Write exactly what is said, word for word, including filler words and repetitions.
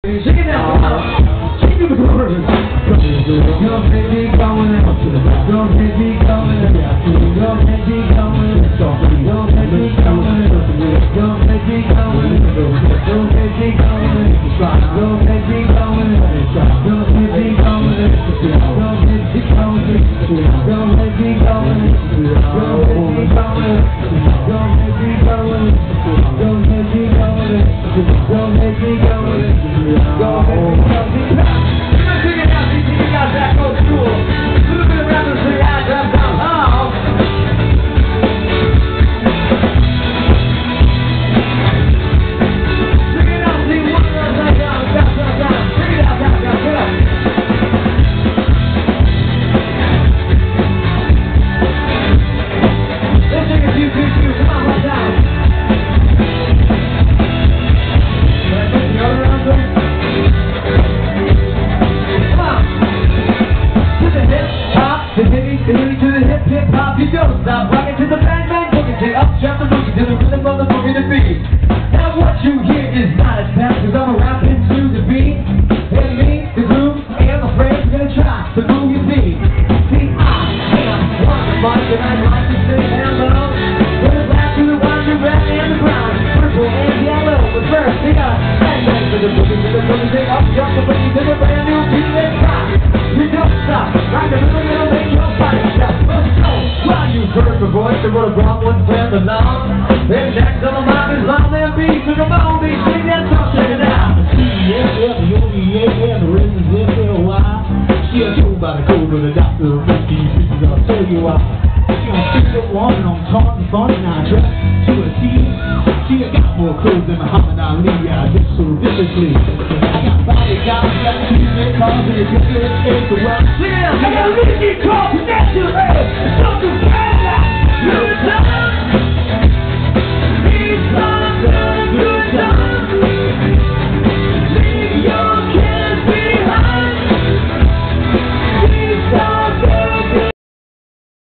Sing it now. Sing it with the words. Don't make me going up to the top. Don't make me going up. Don't make me going up. Don't make me going up. Don't make me going up. Don't make me going up. Don't make me going up. Don't make me going up. Don't make me going up. Don't make me going up. Don't make me going up. Don't make me going up. Don't make me going up. Don't make me going up. Don't make me going up. Sing it out, sing it out, back old school. A little bit of rap and sing out, rap down hall. Sing it out, sing one down, down, down, down, down, down. Sing it out, down, down, get up. Let's sing a few, few, few. Come on, one down. Let's sing the other round, please. The hip, the hip to the hip, hip hop, you don't stop. Rockin' to the bang, bang, boogie, to up, jump the boogie, to the rhythm of the boogie to beat. Now what you hear is not a sound, cause I'm a rapping to the beat. And me, the groove, and my friends gonna try to move your feet. See, I am one of us, and I'd like to say hello. With a black to the white, the red, and the brown, purple, and yellow. But first, we got bang, bang, to the boogie, to the boogie, to up, jump the boogie, to the brand new beat, and rock. You don't stop, rock the rhythm, it'll make your body stop. Let's go. Well, you've heard the voice, they wrote a wrong one, planned the long. Then next on the mind is long, then beat to the bone, they sing that song, check it out. C S F, the O B A, and the rest is F L Y. She a told by the code of the doctor of whiskey, bitches, I'll tell you why. She on six foot one, and on taunting, funny, now I dress to a T. She got more clothes than Muhammad Ali, I just so differently. I got bodyguards, got two big cars, and it's just a take the well. I got a Ricky Cross.